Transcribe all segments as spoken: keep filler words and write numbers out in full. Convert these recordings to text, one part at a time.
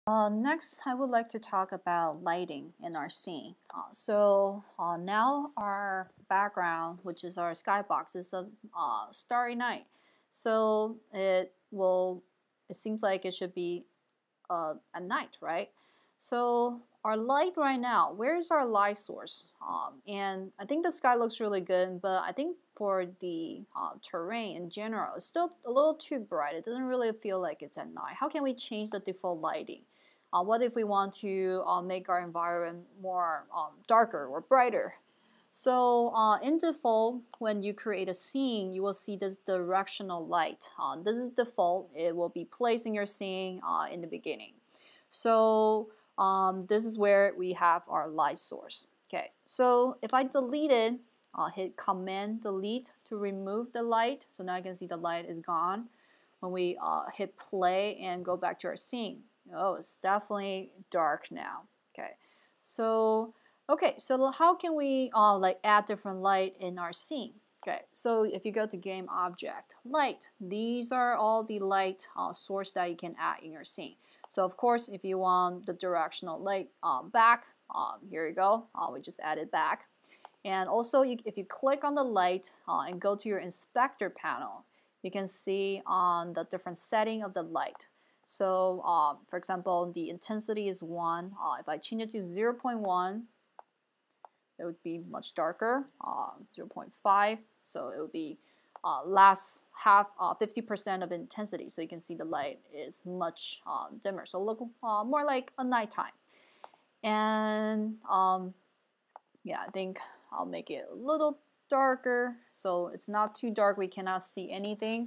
Uh, next, I would like to talk about lighting in our scene. Uh, so uh, now our background, which is our skybox, is a uh, starry night. So it will, it seems like it should be uh, at night, right? So our light right now, where is our light source? Um, and I think the sky looks really good, but I think for the uh, terrain in general, it's still a little too bright. It doesn't really feel like it's at night. How can we change the default lighting? Uh, what if we want to uh, make our environment more um, darker or brighter? So uh, in default, when you create a scene, you will see this directional light. Uh, this is default. It will be placed in your scene uh, in the beginning. So um, this is where we have our light source. Okay, so if I delete it, I'll hit Command Delete to remove the light. So now you can see the light is gone. When we uh, hit play and go back to our scene, oh, it's definitely dark now. Okay, so okay, so how can we uh, like add different light in our scene? Okay, so if you go to Game Object, Light, these are all the light uh, source that you can add in your scene. So of course, if you want the directional light um, back, um, here you go. Uh, we just added back. And also, you, if you click on the light uh, and go to your inspector panel, you can see on the different setting of the light. So, uh, for example, the intensity is one. Uh, if I change it to zero point one, it would be much darker. Uh, zero point five, so it would be uh, last half, uh, fifty percent of intensity. So you can see the light is much uh, dimmer. So look uh, more like a nighttime. And um, yeah, I think I'll make it a little darker. So it's not too dark. We cannot see anything.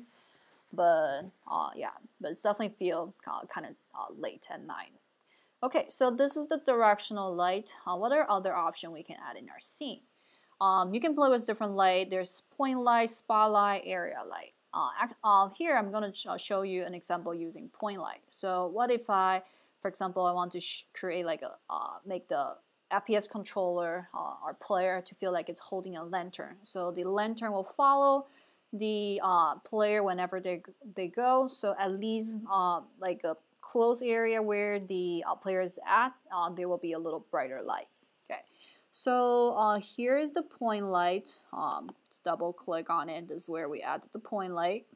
But uh, yeah, but it's definitely feel uh, kind of uh, late at night. Okay, so this is the directional light. Uh, what are other options we can add in our scene? Um, you can play with different light. There's point light, spotlight, area light. Uh, uh, here I'm going to show you an example using point light. So what if I, for example, I want to create like a, uh, make the F P S controller, uh, our player, to feel like it's holding a lantern. So the lantern will follow the uh, player whenever they, they go. So at least uh, like a close area where the uh, player is at, uh, there will be a little brighter light. Okay, so uh, here is the point light. Um, let's double click on it. This is where we added the point light.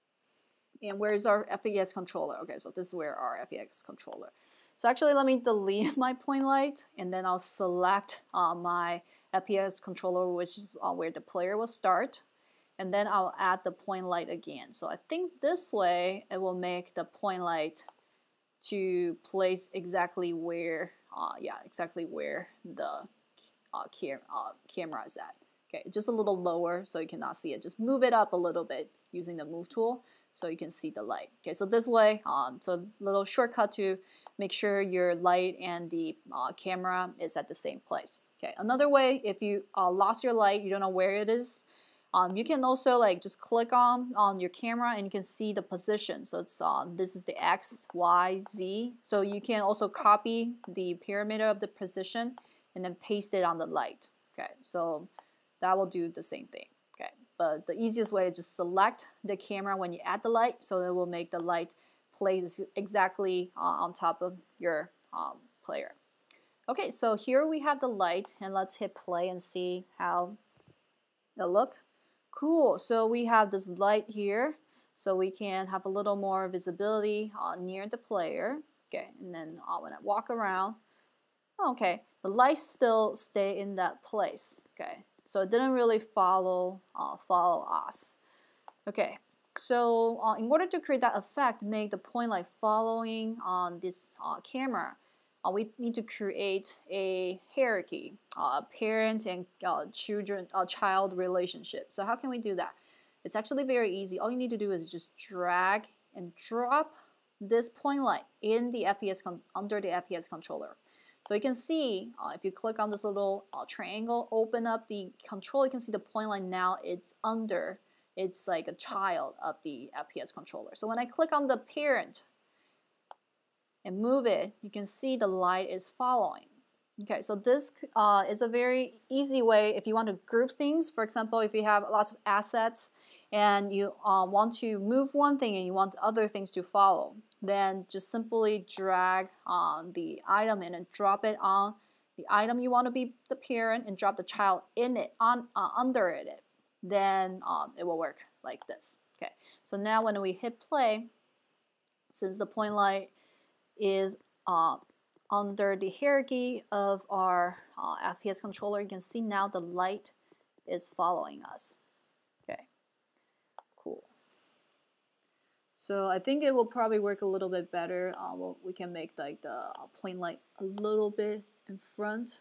And where's our F P S controller? Okay, so this is where our F P S controller. So actually, let me delete my point light, and then I'll select uh, my F P S controller, which is uh, where the player will start. And then I'll add the point light again. So I think this way, it will make the point light to place exactly where, uh, yeah, exactly where the uh, cam uh, camera is at. Okay, just a little lower so you cannot see it. Just move it up a little bit using the move tool so you can see the light. Okay, so this way, um, so a little shortcut to make sure your light and the uh, camera is at the same place. Okay, another way, if you uh, lost your light, you don't know where it is, Um, you can also like just click on on your camera and you can see the position. So it's uh, this is the X, Y, Z. So you can also copy the parameter of the position and then paste it on the light. Okay, so that will do the same thing. Okay, but the easiest way is just select the camera when you add the light, so it will make the light place exactly uh, on top of your um, player. Okay, so here we have the light, and let's hit play and see how it look. Cool, so we have this light here, so we can have a little more visibility uh, near the player. Okay, and then uh, when I walk around, okay, the light still stay in that place. Okay, so it didn't really follow uh, follow us. Okay, so uh, in order to create that effect, make the point light following on this uh, camera, uh, we need to create a hierarchy, uh, parent and uh, children, uh, child relationship. So how can we do that? It's actually very easy. All you need to do is just drag and drop this point light in the F P S under the F P S controller. So you can see uh, if you click on this little uh, triangle, open up the control, you can see the point light now it's under. It's like a child of the F P S controller. So when I click on the parent and move it, you can see the light is following. Okay, so this uh, is a very easy way if you want to group things. For example, if you have lots of assets and you uh, want to move one thing and you want other things to follow. then just simply drag on the item and then drop it on the item you want to be the parent and drop the child in it, on uh, under it. Then um, it will work like this. Okay, so now when we hit play, since the point light is uh, under the hierarchy of our uh, F P S controller, you can see now the light is following us. Okay, cool. So I think it will probably work a little bit better. Uh, well, we can make like the uh, point light a little bit in front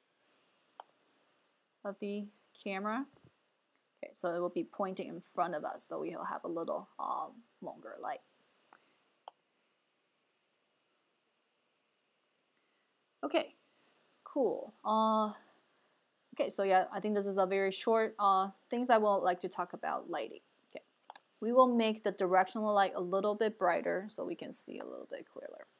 of the camera. Okay, so it will be pointing in front of us, so we'll have a little uh, longer light. Okay, cool. Uh, okay, so yeah, I think this is a very short uh, things I would like to talk about lighting. Okay, we will make the directional light a little bit brighter so we can see a little bit clearer.